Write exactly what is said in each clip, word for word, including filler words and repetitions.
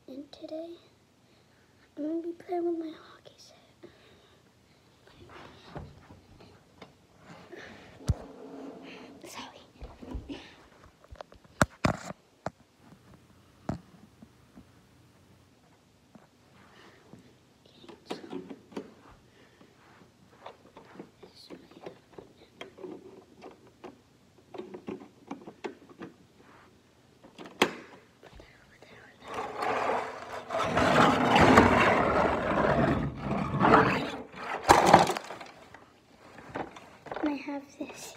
And today, I'm going to be playing with my hockey set. Sorry. I have this.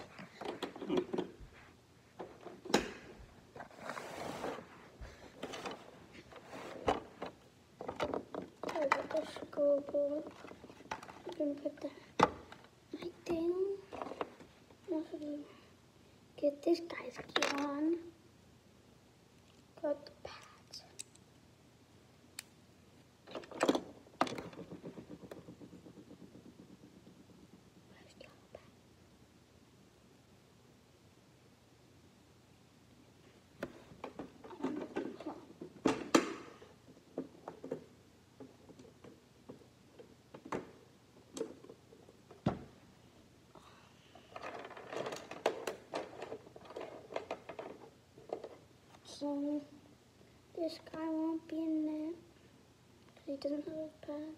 I got the scoreboard. I'm gonna put that right down. I'm also gonna get this guy's gear on. Got the pads. Where's the other pad? So this guy won't be in there because he doesn't have his pad.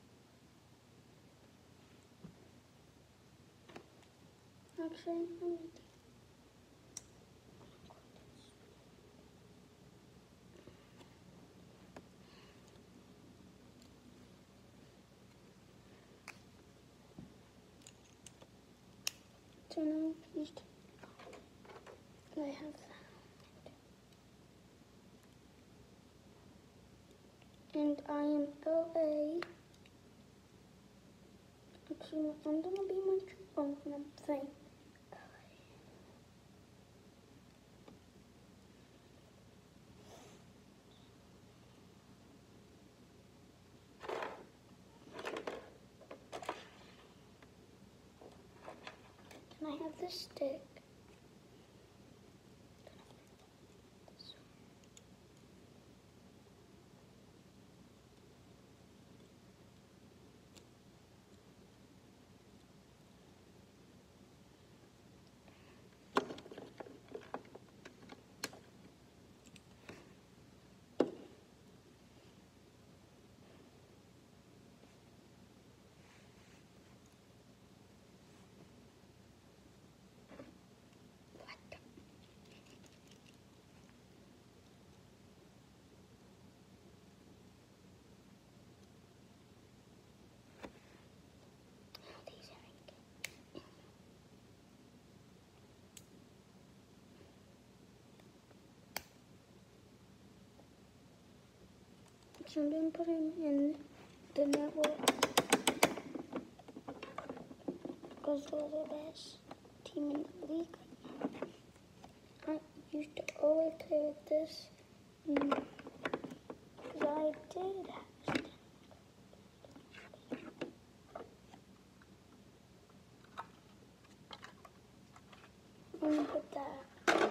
Actually, I'm gonna so now he's I have that. And I am L A. Actually, I'm gonna be my true phone when I'm saying L A. And I have this stick. So I'm going to put him in the network because they're the best team in the league. I used to always play with this because I did actually. I'm going to put that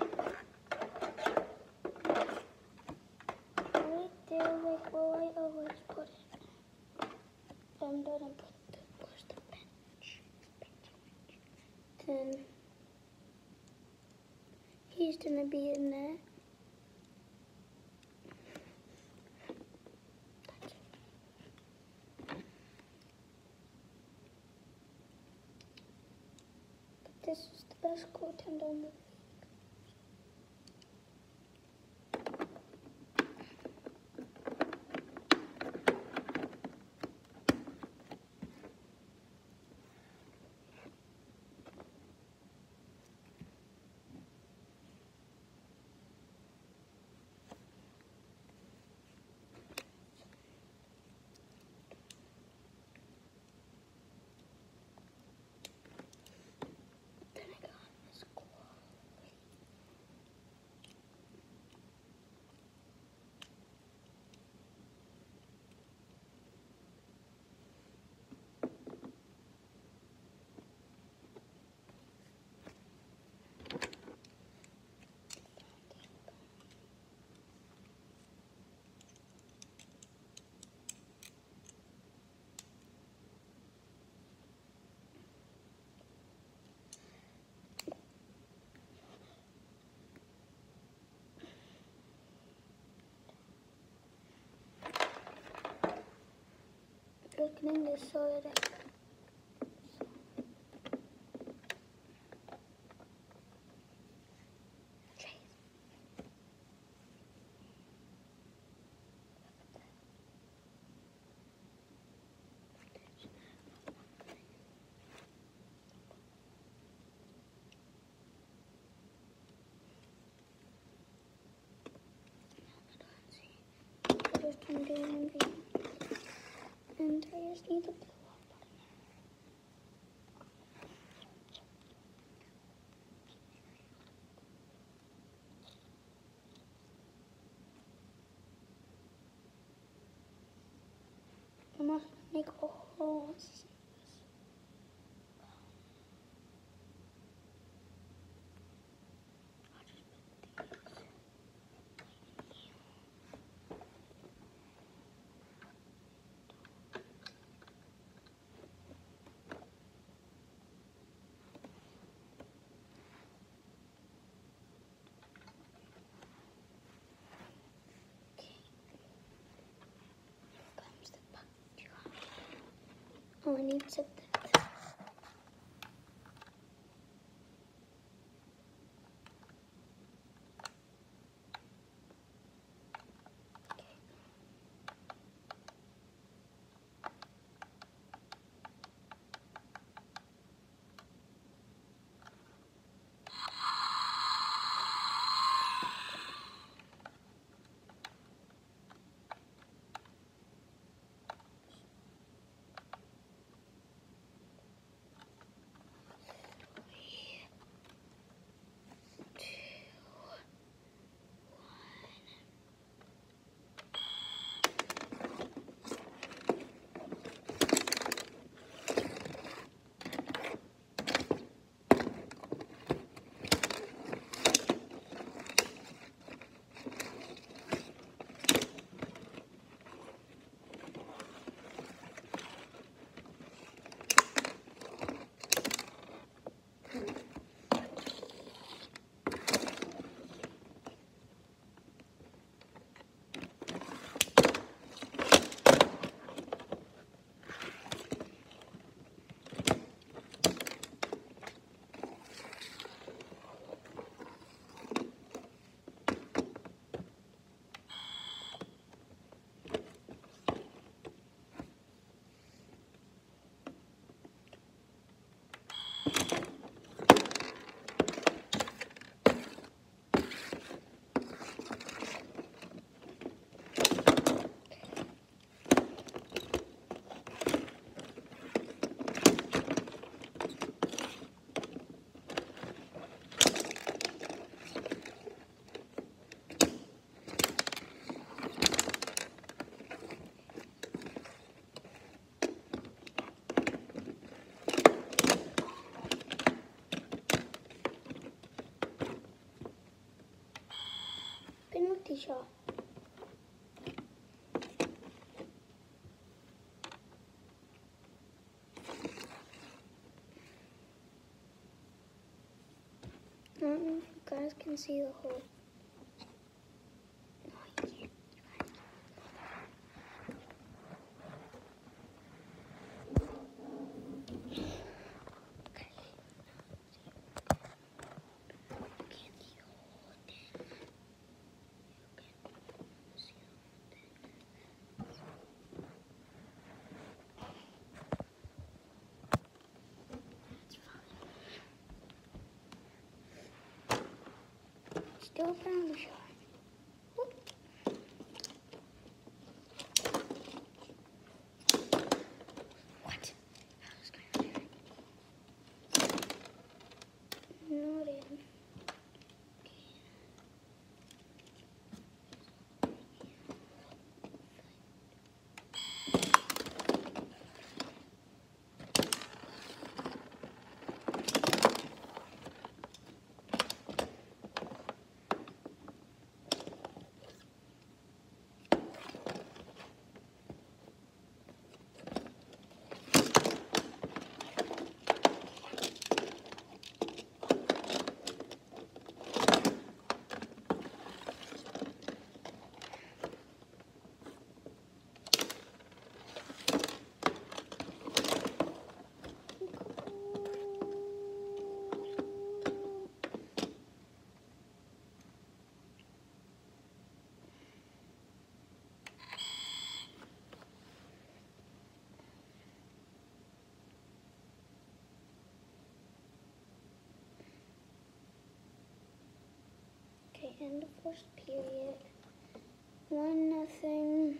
right there, like where I always put it. I'm going to put the, push the bench. bench, bench. Then he's going to be in there. This is the best goaltender in the league. Then I got this glove. getting this sorted out. Just gonna do one thing. And I just need the blue one button. I'm also gonna make a hole. Oh, I need to set this. Penalty shot. I don't know if you guys can see the hole. No, you can't. Still found the shot. Whoop. What? That was kind of weird. Not in. end of first period. One nothing.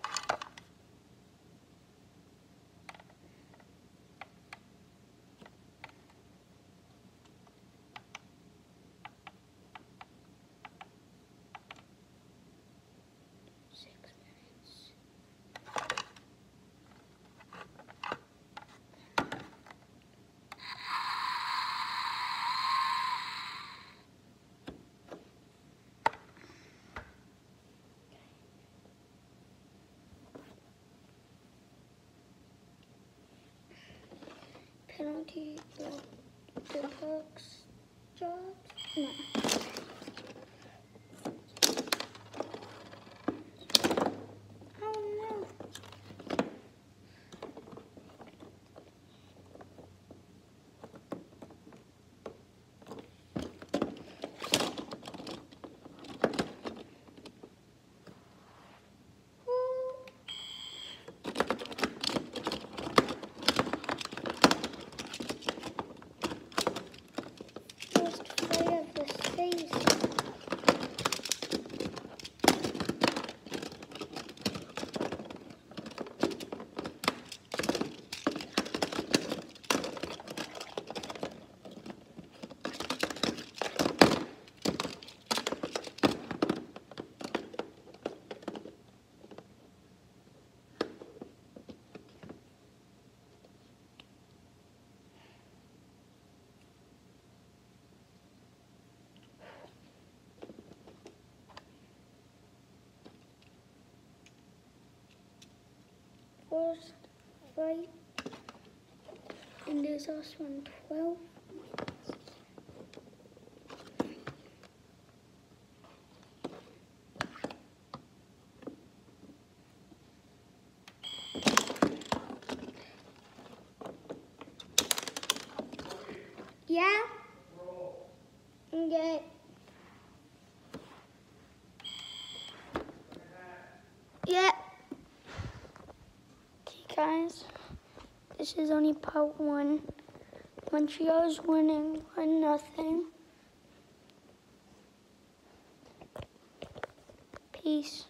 Six minutes. Penalty, the, the Bucks dropped? No. Oh no. First play of the season. First fight, and there's also one twelve. Yeah? Okay. Yeah. Okay, guys. This is only part one. Montreal's winning one nothing. Peace.